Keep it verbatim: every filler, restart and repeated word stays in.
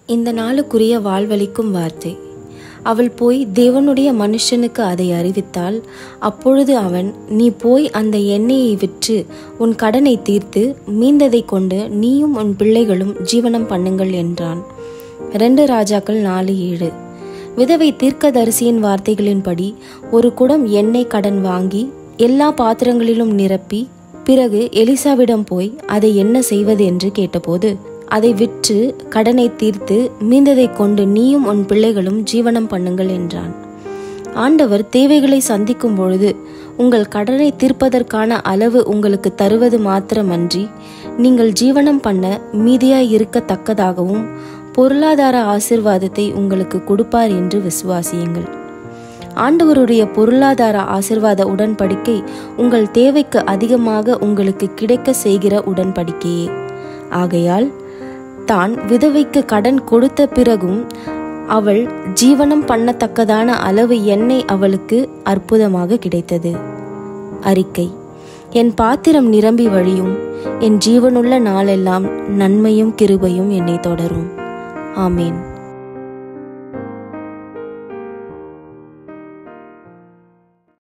இந்த நாளுக்குரிய வாழ்வளிக்கும் வார்த்தை. அவள் போய் தேவனுடைய மனுஷனுக்கு அதை அறிவித்தாள். அப்பொழுது அவன், நீ போய் அந்த எண்ணெயை விற்று உன் கடனை தீர்த்து மீந்ததை கொண்டு நீயும் உன் பிள்ளைகளும் ஜீவனம் பண்ணுங்கள் என்றான். ரெண்டு ராஜாக்கள் நாலு ஏழு. விதவை தீர்க்கதரிசியின் வார்த்தைகளின்படி ஒரு குடம் எண்ணெய் கடன் வாங்கி எல்லா பாத்திரங்களிலும் நிரப்பி பிறகு எலிசாவிடம் போய் அதை என்ன செய்வது என்று கேட்டபோது, அதை விற்று கடனை தீர்த்து மீந்ததை கொண்டு நீயும் உன் பிள்ளைகளும் ஜீவனம் பண்ணுங்கள் என்றான். ஆண்டவர் தேவைகளை சந்திக்கும் பொழுது உங்கள் கடனை தீர்ப்பதற்கான அளவு உங்களுக்கு தருவது மாத்திரமன்றி நீங்கள் ஜீவனம் பண்ண மீதியாய் இருக்கத்தக்கதாகவும் பொருளாதார ஆசீர்வாதத்தை உங்களுக்கு கொடுப்பார் என்று விசுவாசியுங்கள். ஆண்டவருடைய பொருளாதார ஆசீர்வாத உடன்படிக்கை உங்கள் தேவைக்கு அதிகமாக உங்களுக்கு கிடைக்க செய்கிற உடன்படிக்கையே. ஆகையால் தான் விதவைக்கு கடன் கொடுத்த பிறகும் அவள் ஜீவனம் பண்ணத்தக்கதான அளவு எண்ணெய் அவளுக்கு அற்புதமாக கிடைத்தது. அறிக்கை: என் பாத்திரம் நிரம்பி வழியும், என் ஜீவனுள்ள நாளெல்லாம் நன்மையும் கிருபையும் என்னை தொடரும். ஆமேன்.